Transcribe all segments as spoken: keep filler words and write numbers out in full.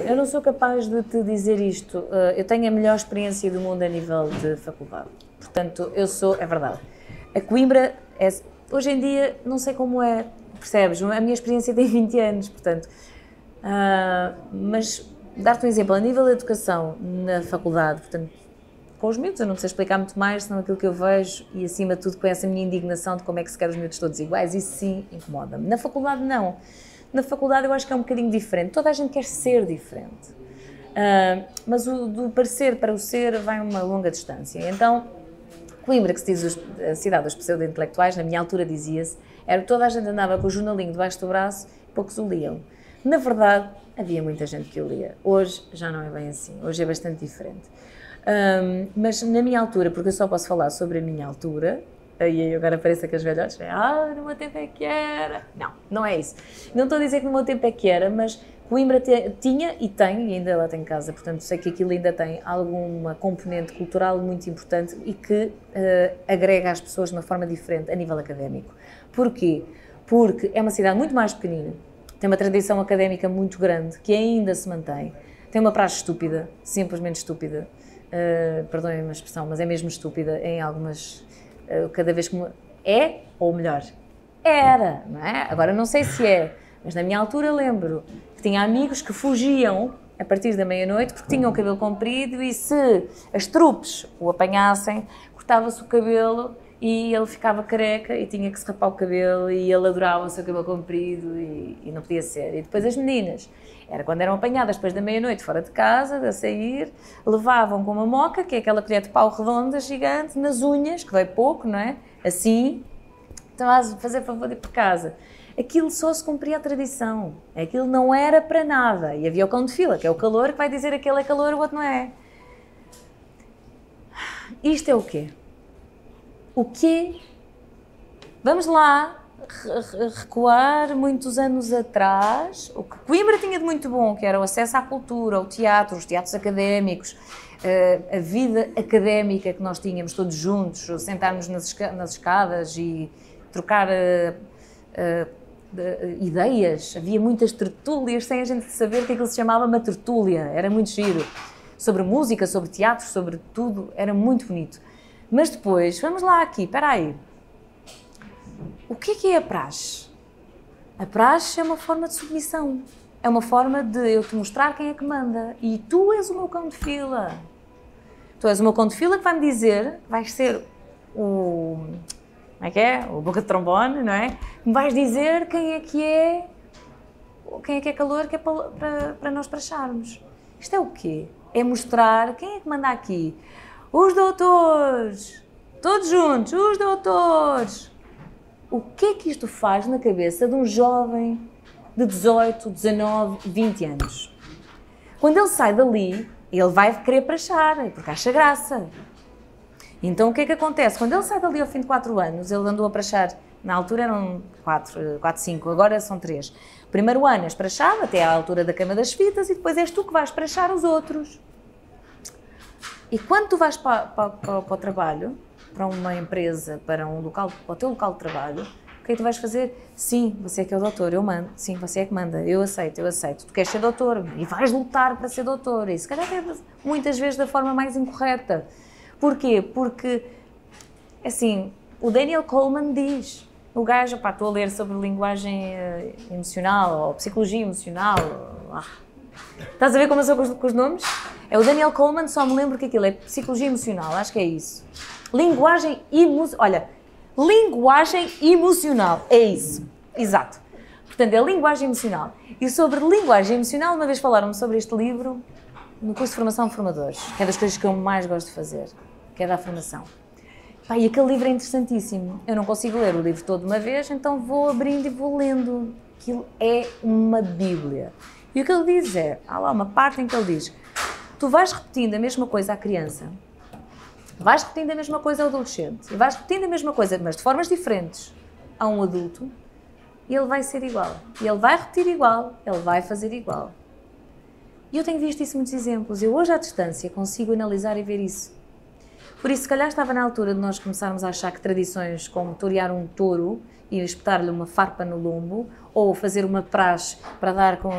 eu não sou capaz de te dizer isto. Eu tenho a melhor experiência do mundo a nível de faculdade. Portanto, eu sou... É verdade. A Coimbra, é, hoje em dia, não sei como é, percebes? A minha experiência tem vinte anos, portanto... Uh, mas, dar-te um exemplo, a nível da educação na faculdade, portanto, com os miúdos, eu não sei explicar muito mais, senão aquilo que eu vejo e, acima de tudo, com essa minha indignação de como é que se quer os miúdos todos iguais, isso sim incomoda-me. Na faculdade, não. Na faculdade eu acho que é um bocadinho diferente. Toda a gente quer ser diferente. Uh, mas o do parecer para o ser vai uma longa distância. Então, Coimbra, que se diz a cidade dos pseudo-intelectuais, na minha altura dizia-se, era que toda a gente andava com o jornalinho debaixo do braço e poucos o liam. Na verdade, havia muita gente que o lia. Hoje já não é bem assim. Hoje é bastante diferente. Um, mas na minha altura, porque eu só posso falar sobre a minha altura, e agora parece que as velhotes dizem, ah, no meu tempo é que era. Não, não é isso. Não estou a dizer que no meu tempo é que era, mas Coimbra te, tinha e tem, e ainda lá tem casa, portanto sei que aquilo ainda tem alguma componente cultural muito importante e que uh, agrega as pessoas de uma forma diferente a nível académico. Porquê? Porque é uma cidade muito mais pequenina, tem uma tradição académica muito grande, que ainda se mantém, tem uma praxe estúpida, simplesmente estúpida, uh, perdoem-me a expressão, mas é mesmo estúpida em algumas... cada vez que... É, ou melhor, era, não é? Agora não sei se é, mas na minha altura lembro que tinha amigos que fugiam a partir da meia-noite porque tinham o cabelo comprido e se as trupes o apanhassem, cortava-se o cabelo e ele ficava careca e tinha que se rapar o cabelo e ele adorava o seu cabelo comprido e, e não podia ser. E depois as meninas, era quando eram apanhadas depois da meia-noite fora de casa, a sair, levavam com uma moca, que é aquela colher de pau redonda, gigante, nas unhas, que dói pouco, não é? Assim, então a fazer favor de ir para casa. Aquilo só se cumpria a tradição, aquilo não era para nada. E havia o cão de fila, que é o calor, que vai dizer aquele é calor, o outro não é. Isto é o quê? O quê? Vamos lá recuar muitos anos atrás, o que Coimbra tinha de muito bom, que era o acesso à cultura, ao teatro, os teatros académicos, a vida académica que nós tínhamos todos juntos, sentarmos nas escadas e trocar uh, uh, ideias, havia muitas tertúlias sem a gente saber que aquilo se chamava uma tertúlia, era muito giro, sobre música, sobre teatro, sobre tudo, era muito bonito. Mas depois, vamos lá aqui, espera aí. O que é que é a praxe? A praxe é uma forma de submissão. É uma forma de eu te mostrar quem é que manda. E tu és o meu cão de fila. Tu és o meu cão de fila que vai-me dizer, vais ser o... Como é que é? O boca de trombone, não é? Me vais dizer quem é que é... Quem é que é calor que é para, para, para nós pracharmos. Isto é o quê? É mostrar quem é que manda aqui. Os doutores! Todos juntos, os doutores! O que é que isto faz na cabeça de um jovem de dezoito, dezanove, vinte anos? Quando ele sai dali, ele vai querer prachar, porque acha graça. Então o que é que acontece? Quando ele sai dali ao fim de quatro anos, ele andou a prachar, na altura eram quatro, quatro, cinco, agora são três. O primeiro ano és prachado até à altura da cama das fitas e depois és tu que vais prachar os outros. E quando tu vais para, para, para, para o trabalho, para uma empresa, para, um local, para o teu local de trabalho, o que é que tu vais fazer? Sim, você é que é o doutor, eu mando. Sim, você é que manda, eu aceito, eu aceito. Tu queres ser doutor e vais lutar para ser doutor. E se calhar é muitas vezes da forma mais incorreta. Porquê? Porque, assim, o Daniel Goleman diz, o gajo, pá, estou a ler sobre linguagem uh, emocional ou psicologia emocional. Ah. Estás a ver como eu sou com os, com os nomes? É o Daniel Goleman, só me lembro que aquilo é psicologia emocional, acho que é isso. Linguagem emocional, olha, linguagem emocional, é isso, exato. Portanto, é linguagem emocional. E sobre linguagem emocional, uma vez falaram-me sobre este livro no curso de formação de formadores, que é das coisas que eu mais gosto de fazer, que é da formação. Pá, e aquele livro é interessantíssimo. Eu não consigo ler o livro todo de uma vez, então vou abrindo e vou lendo. Aquilo é uma bíblia. E o que ele diz é, há lá uma parte em que ele diz, tu vais repetindo a mesma coisa à criança, vais repetindo a mesma coisa ao adolescente, e vais repetindo a mesma coisa, mas de formas diferentes, a um adulto, e ele vai ser igual. E ele vai repetir igual, ele vai fazer igual. E eu tenho visto isso em muitos exemplos. Eu hoje à distância consigo analisar e ver isso. Por isso, se calhar estava na altura de nós começarmos a achar que tradições como torear um touro e espetar-lhe uma farpa no lombo, ou fazer uma praxe para dar com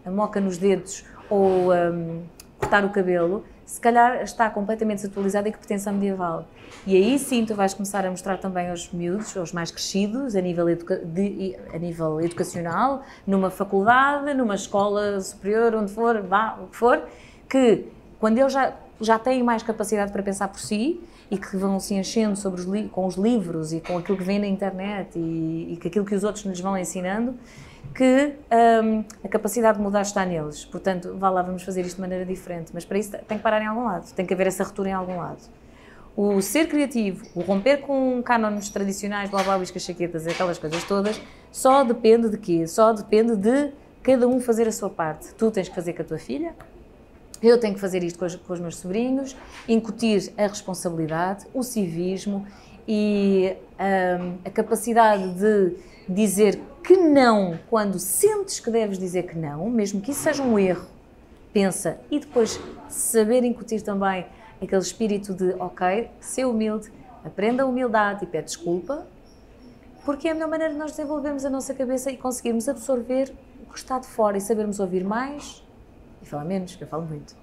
a moca nos dedos ou um, cortar o cabelo, se calhar está completamente desatualizada e que pertence à medieval. E aí sim tu vais começar a mostrar também aos miúdos, aos mais crescidos, a nível, educa de, a nível educacional, numa faculdade, numa escola superior, onde for, vá, o que for, que quando eles já, já têm mais capacidade para pensar por si e que vão se enchendo sobre os com os livros e com aquilo que vem na internet e, e com aquilo que os outros lhes vão ensinando, que um, a capacidade de mudar está neles. Portanto, vá lá, vamos fazer isto de maneira diferente. Mas para isso tem que parar em algum lado, tem que haver essa ruptura em algum lado. O ser criativo, o romper com cânones tradicionais, blá blá, as chaquetas, aquelas coisas todas, só depende de quê? Só depende de cada um fazer a sua parte. Tu tens que fazer com a tua filha, eu tenho que fazer isto com os, com os meus sobrinhos, incutir a responsabilidade, o civismo e um, a capacidade de dizer que não quando sentes que deves dizer que não, mesmo que isso seja um erro, pensa, e depois saber incutir também aquele espírito de, ok, ser humilde, aprenda a humildade e pede desculpa, porque é a melhor maneira de nós desenvolvermos a nossa cabeça e conseguirmos absorver o que está de fora e sabermos ouvir mais e falar menos, que eu falo muito.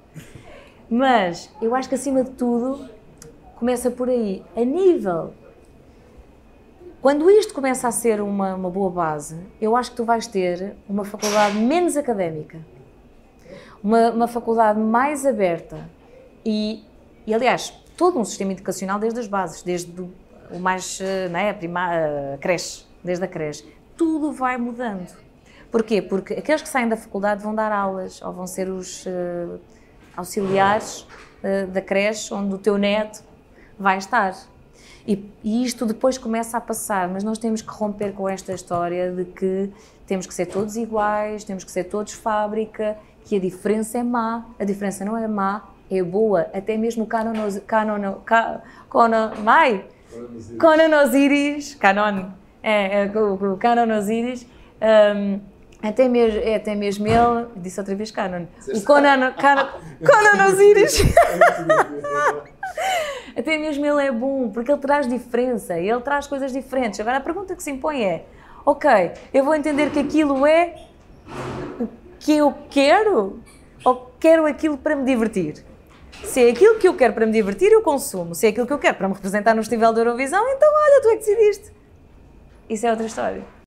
Mas eu acho que acima de tudo começa por aí, a nível. Quando isto começa a ser uma, uma boa base, eu acho que tu vais ter uma faculdade menos académica, uma, uma faculdade mais aberta e, e, aliás, todo um sistema educacional desde as bases, desde o, o mais, né, a, prima, a creche, desde a creche, tudo vai mudando. Porquê? Porque aqueles que saem da faculdade vão dar aulas ou vão ser os uh, auxiliares uh, da creche onde o teu neto vai estar. E, e isto depois começa a passar, mas nós temos que romper com esta história de que temos que ser todos iguais, temos que ser todos fábrica, que a diferença é má. A diferença não é má, é boa. Até mesmo o Canon... Canon... Canon... Vai! Conan Osiris... Canon... É, é o, o Canon Osiris... Um, até mesmo, é, até mesmo ele... Disse outra vez Canon. O Conan... Canon, Conan Osiris... Até mesmo ele é bom, porque ele traz diferença, ele traz coisas diferentes. Agora a pergunta que se impõe é, ok, eu vou entender que aquilo é o que eu quero ou quero aquilo para me divertir? Se é aquilo que eu quero para me divertir, eu consumo. Se é aquilo que eu quero para me representar no Festival da Eurovisão, então olha, tu é que decidiste. Isso é outra história.